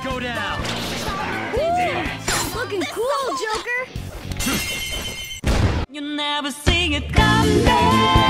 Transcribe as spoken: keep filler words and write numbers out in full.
go down. Looking cool, Joker. You never see it coming.